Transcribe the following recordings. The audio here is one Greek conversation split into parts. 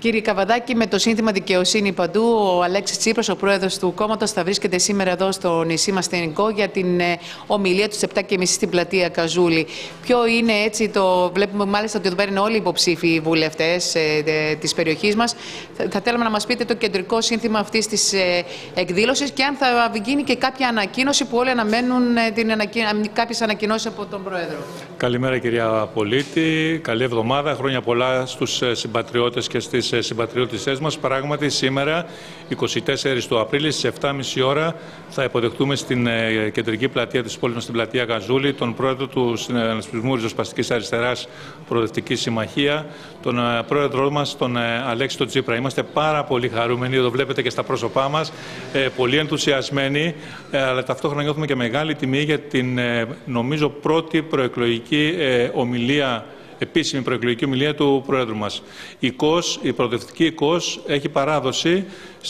Κύριε Καβαδάκη, με το σύνθημα Δικαιοσύνη παντού, ο Αλέξης Τσίπρας, ο πρόεδρος του κόμματος, θα βρίσκεται σήμερα εδώ στο νησί μας στην Ινικό για την ομιλία του στις 7:30 στην πλατεία Καζούλη. Ποιο είναι έτσι το. Βλέπουμε μάλιστα ότι εδώ πέρα είναι όλοι οι υποψήφοι βουλευτές της περιοχής μας. Θα θέλαμε να μας πείτε το κεντρικό σύνθημα αυτής της εκδήλωσης και αν θα γίνει και κάποια ανακοίνωση που όλοι αναμένουν κάποιες ανακοινώσεις από τον Πρόεδρο. Καλημέρα, κυρία Πολίτη. Καλή εβδομάδα. Χρόνια πολλά στους συμπατριώτες και στις συμπατριώτησές μας. Πράγματι, σήμερα, 24 του Απρίλη, στις 7:30 ώρα, θα υποδεχτούμε στην κεντρική πλατεία της πόλης μας, στην πλατεία Καζούλη, τον πρόεδρο του Συνασπισμού Ριζοσπαστικής Αριστεράς Προοδευτική Συμμαχία, τον πρόεδρό μας, τον Αλέξη τον Τσίπρα. Είμαστε πάρα πολύ χαρούμενοι, το βλέπετε και στα πρόσωπά μας, πολύ ενθουσιασμένοι, αλλά ταυτόχρονα νιώθουμε και μεγάλη τιμή για την, νομίζω, πρώτη προεκλογική ομιλία, επίσημη προεκλογική ομιλία του Πρόεδρου μας. Η προοδευτική ΚΟΣ έχει παράδοση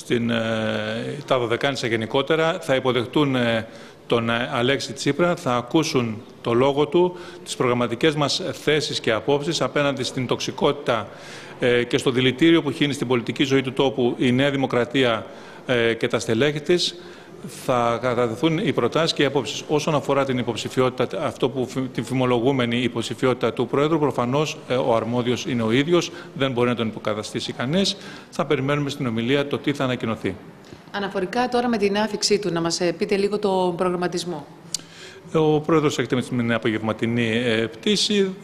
τα Δωδεκάνησα γενικότερα. Θα υποδεχτούν τον Αλέξη Τσίπρα, θα ακούσουν το λόγο του, τις προγραμματικές μας θέσεις και απόψεις απέναντι στην τοξικότητα και στο δηλητήριο που χύνει στην πολιτική ζωή του τόπου η Νέα Δημοκρατία και τα στελέχη της. Θα κατατεθούν οι προτάσεις και οι απόψεις. Όσον αφορά την υποψηφιότητα, την φημολογούμενη υποψηφιότητα του Πρόεδρου, προφανώς ο αρμόδιος είναι ο ίδιος, δεν μπορεί να τον υποκαταστήσει κανείς. Θα περιμένουμε στην ομιλία το τι θα ανακοινωθεί. Αναφορικά τώρα με την άφηξή του, να μας πείτε λίγο τον προγραμματισμό. Ο Πρόεδρος έρχεται με την απογευματινή πτήση.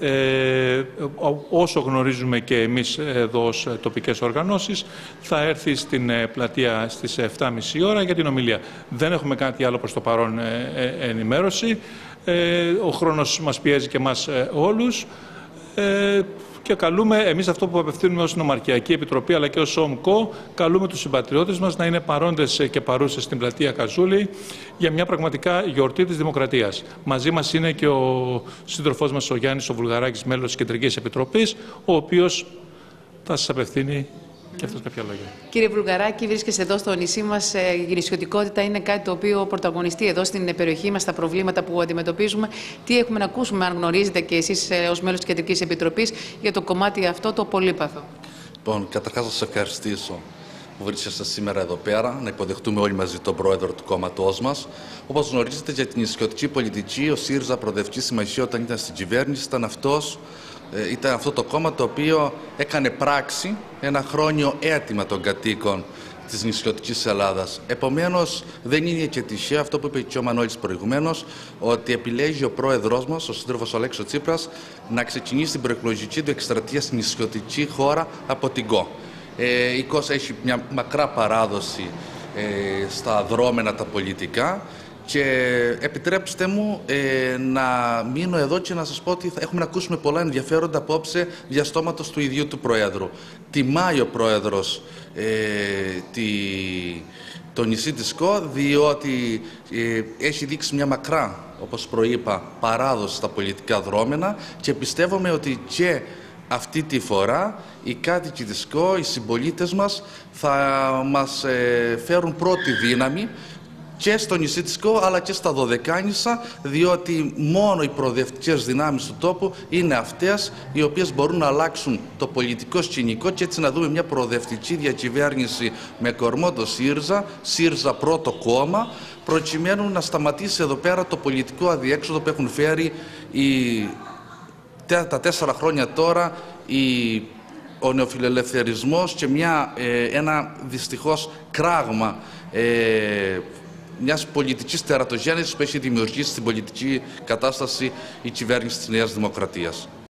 Όσο γνωρίζουμε και εμείς εδώ ως τοπικές οργανώσεις, θα έρθει στην πλατεία στις 7:30 ώρα για την ομιλία. Δεν έχουμε κάτι άλλο προς το παρόν ενημέρωση. Ο χρόνος μας πιέζει και εμάς όλους. Και καλούμε, εμείς αυτό που απευθύνουμε ως Νομαρχιακή Επιτροπή αλλά και ως ΣΟΜΚΟ, καλούμε τους συμπατριώτες μας να είναι παρόντες και παρούσες στην πλατεία Καζούλη για μια πραγματικά γιορτή της Δημοκρατίας. Μαζί μας είναι και ο σύντροφός μας ο Γιάννης ο Βουλγαράκης, μέλος της Κεντρικής Επιτροπής, ο οποίος θα σας απευθύνει και αυτός κάποια λόγια. Κύριε Βουλγαράκη, βρίσκεστε εδώ στο νησί μας. Η νησιωτικότητα είναι κάτι το οποίο πρωταγωνιστεί εδώ στην περιοχή μας, τα προβλήματα που αντιμετωπίζουμε. Τι έχουμε να ακούσουμε, αν γνωρίζετε και εσείς ως μέλος της Κεντρικής Επιτροπής, για το κομμάτι αυτό το πολύπαθο. Λοιπόν, καταρχάς να σας ευχαριστήσω που βρίσκεστε σήμερα εδώ πέρα, να υποδεχτούμε όλοι μαζί τον πρόεδρο του κόμματός μας. Όπως γνωρίζετε, για την νησιωτική πολιτική, ο ΣΥΡΙΖΑ Προοδευτική Συμμαχία, όταν ήταν στην κυβέρνηση, ήταν αυτό το κόμμα το οποίο έκανε πράξη ένα χρόνιο αίτημα των κατοίκων της νησιωτικής Ελλάδας. Επομένως, δεν είναι και τυχαίο αυτό που είπε και ο Μανώλης προηγουμένως, ότι επιλέγει ο πρόεδρός μας, ο σύντροφος Αλέξης Τσίπρας, να ξεκινήσει την προεκλογική του εκστρατεία στην νησιωτική χώρα από την ΚΟ. Η ΚΟΣ έχει μια μακρά παράδοση στα δρόμενα τα πολιτικά. Και επιτρέψτε μου να μείνω εδώ και να σας πω ότι έχουμε να ακούσουμε πολλά ενδιαφέροντα απόψε για στόματος του ιδίου του Προέδρου. Τιμάει ο Πρόεδρος το νησί της ΚΟ, διότι έχει δείξει μια μακρά, όπως προείπα, παράδοση στα πολιτικά δρόμενα και πιστεύουμε ότι και αυτή τη φορά οι κάτοικοι της ΚΟ, οι συμπολίτες μας, θα μας φέρουν πρώτη δύναμη και στο νησί της ΚΟ αλλά και στα Δωδεκάνησα, διότι μόνο οι προοδευτικές δυνάμεις του τόπου είναι αυτές οι οποίες μπορούν να αλλάξουν το πολιτικό σκηνικό και έτσι να δούμε μια προοδευτική διακυβέρνηση με κορμό το ΣΥΡΙΖΑ πρώτο κόμμα, προκειμένου να σταματήσει εδώ πέρα το πολιτικό αδιέξοδο που έχουν φέρει τα 4 χρόνια τώρα ο νεοφιλελευθερισμός και ένα δυστυχώς κράγμα μιας πολιτικής τερατογέννησης που έχει δημιουργήσει στην πολιτική κατάσταση η κυβέρνηση της Νέας Δημοκρατίας.